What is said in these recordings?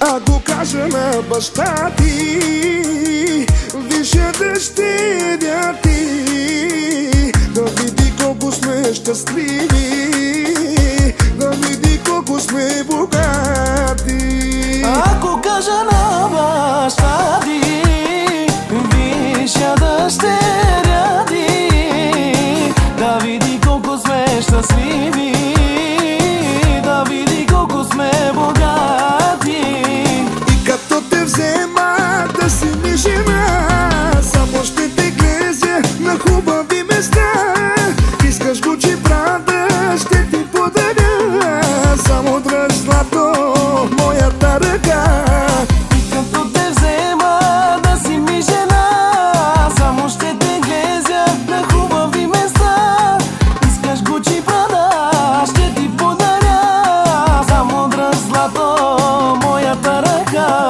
Ако кажа на баща ти, виж дъщеря ти, да види колко сме щастливи, да види колко сме богати. Ако кажа на баща ти, виж дъщеря ти, да види колко сме щастливи, да види колко сме богати. И като те взема да си ми жена, само ще те глезя на хубави места. Искаш Гучи Прада, ще ти подаря, само дръж злато моята ръка. И като те взема да си ми жена, само ще те глезя на хубави места. Искаш Гучи Прада, ще ти подаря, само дръж злато моята ръка.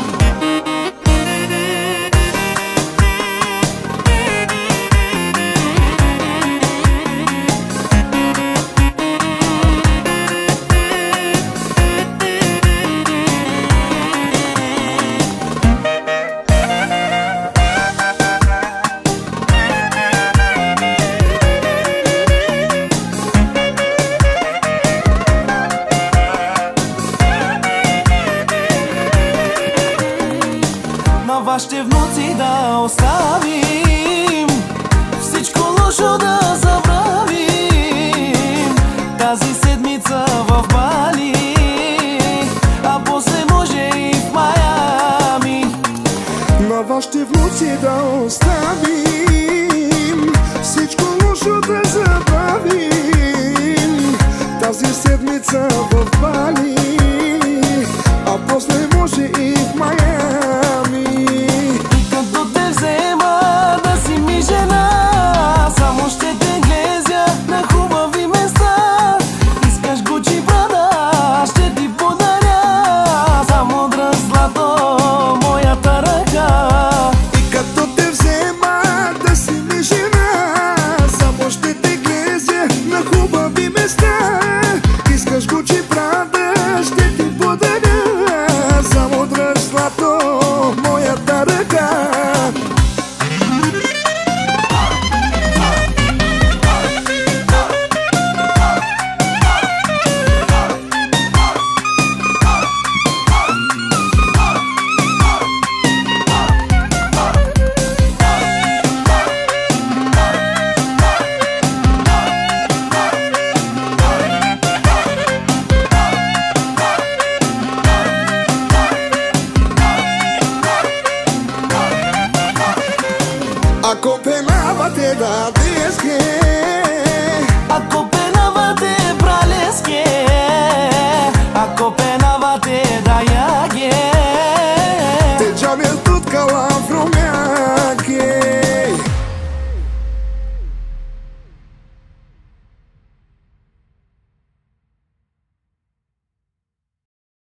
На вашите внуци да оставим, всичко лошо да забравим. Тази седмица в Бали, а после може и в Майами. На вашите внуци да оставим, всичко лошо да забравим. Тази седмица в Бали, а после може и в Майами. И като те взема да си ми жена, само ще те глезя на хубави места. Искаш Гучи Прада, ще ти подаря, само дръж злато моята ръка. И като те взема да си ми жена, само ще те глезя на хубави места. Искаш Гучи Прада, ще ти подаря, само дръж злато моята ръка. Ако пенавате да деске, ако пенавате пралеске, ако пенавате да яге, те джамил тут кала